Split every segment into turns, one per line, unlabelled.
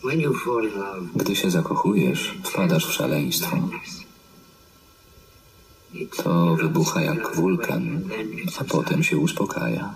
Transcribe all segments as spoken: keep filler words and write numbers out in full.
Gdy się zakochujesz, wpadasz w szaleństwo. To wybucha jak wulkan, a potem się uspokaja.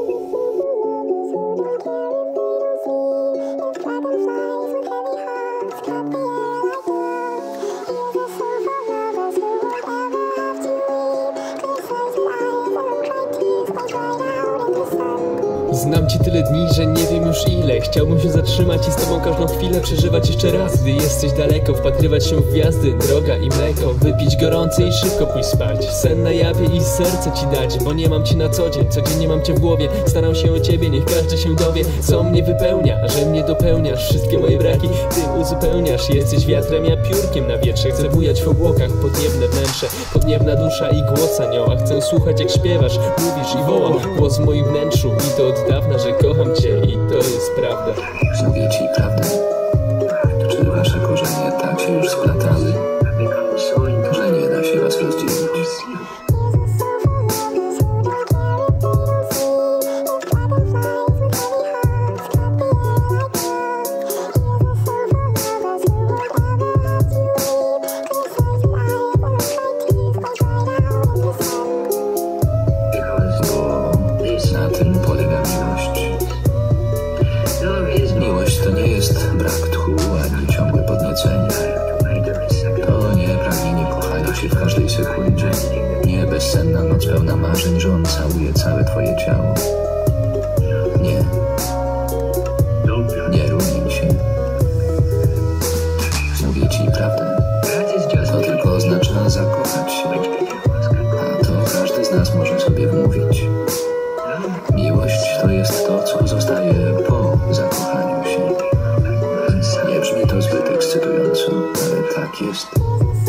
Znam cię tyle dni, że nie wiem już ile. Chciałbym się zatrzymać i z tobą każdą chwilę przeżywać jeszcze raz. Gdy jesteś daleko, wpatrywać się w gwiazdy, droga i mleko. Wypić gorące i szybko pójść spać. Sen na jawie i serce ci dać, bo nie mam cię na co dzień. Codziennie mam cię w głowie, staram się o ciebie, niech każdy się dowie, co mnie wypełnia, że mnie dopełniasz. Wszystkie moje braki ty uzupełniasz. Jesteś wiatrem, ja piórkiem na wietrze. Chcę bujać w obłokach, podniebne wnętrze, podniebna dusza i głos anioła. Chcę słuchać jak śpiewasz, mówisz i wołam. Głos w moim wnętrzu i to od dawna, że kocham cię i to jest prawda.
Mówię ci prawdę. Czy wasze korzenie tak się już splatały, że nie da się was rozdzielić? Na tym polega miłość. Miłość to nie jest brak tchu, ani ciągłe podniecenie. To nie pragnienie kochania się w każdej sekundzie. Nie bezsenna noc pełna marzeń, że on całuje całe twoje ciało. Nie. Nie rumień się. Mówię ci prawdę. To tylko oznacza zakochać się. A to każdy z nas może sobie wmówić. Miłość to jest to, co zostaje po zakochaniu się. Nie brzmi to zbyt ekscytująco, ale tak jest.